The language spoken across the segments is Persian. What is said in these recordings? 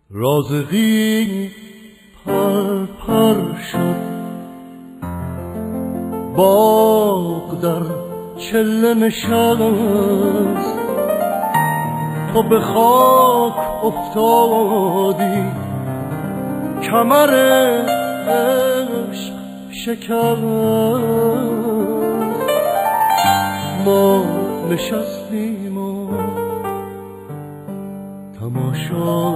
رازقی پر پر شد، باغ در چله نشست، تو به خاک افتادی، کمر عشق شکست. ما نشستیم و تماشا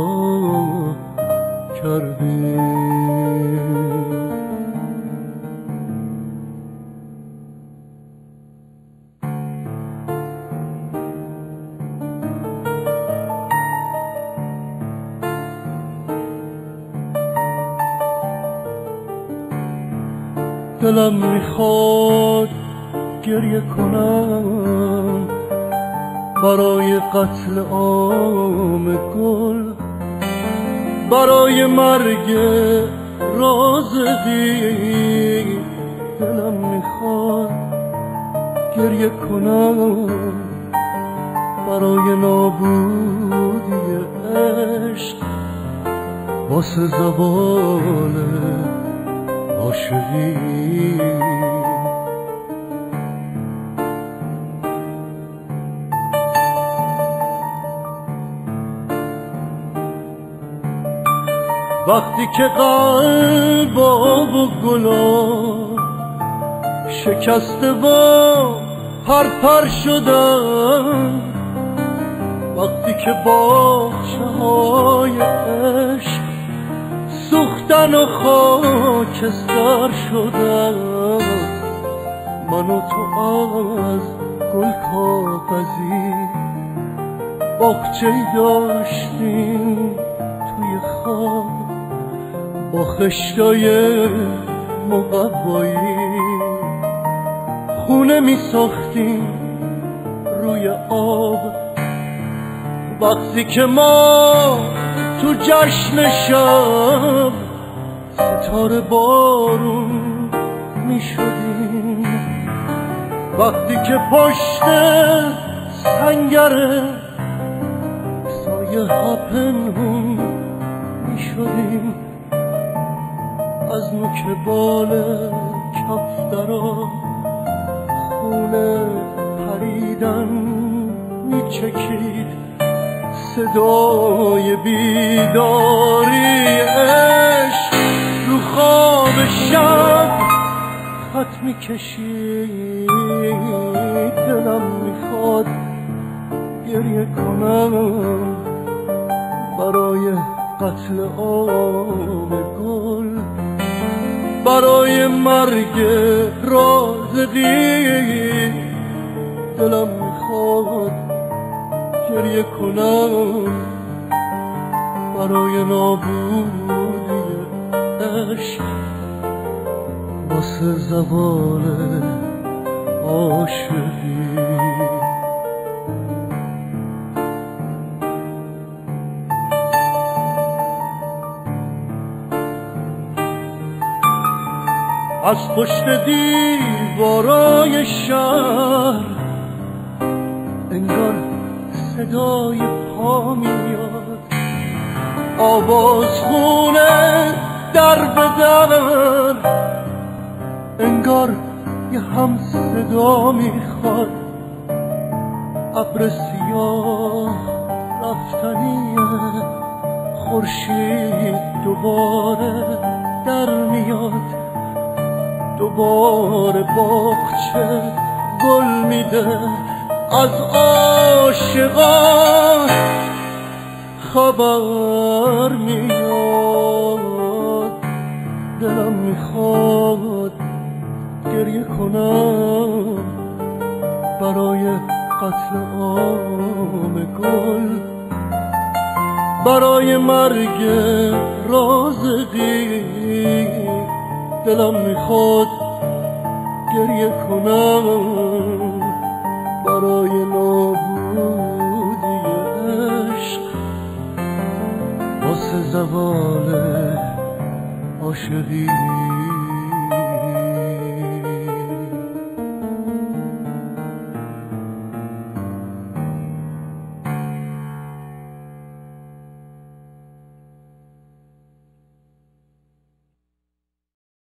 کردیم. دلم میخواد گریه کنم برای قتل عام گل، برای مرگ رازقی. دلم میخواد گریه کنم برای نابودی عشق، واسه زوال عاشقی. وقتی که قلب آب و گلا شکسته و پرپر شدن، وقتی که باغچه های عشق سوختن و خاکستر شدن، من و تو از گل کاغذی باغچه‌ای داشتیم توی خواب، با خشتای مقوایی خونه می ساختیم روی آب. وقتی که ما تو جشن شب ستاره بارون می شدیم، وقتی که پشت سنگر سایه ها پنهون می شدیم، از نوک بال کفترا خونه پریدن می چکید، صدای بیداری عشق رو خواب شب خط می کشید. دلم میخواد گریه کنم برای قتل عام گل، برای مرگ رازقی. دلم میخواد گریه کنم برای نابودی عشق، واسه زوال عاشقی. از پشت دیوارای شهر انگار صدای پا میاد، آواز خونه در به در، انگار یه هم صدا میخواد. ابر سیاه رفتنیه، خورشید دوباره در میاد، دوباره باغچه گل میده، از عاشقان خبر میاد. دلم میخواد گریه کنم برای قتل عام گل، برای مرگ رازقی. دلم میخواد گریه کنم برای نابودی عشق، واسه زوال عاشقی.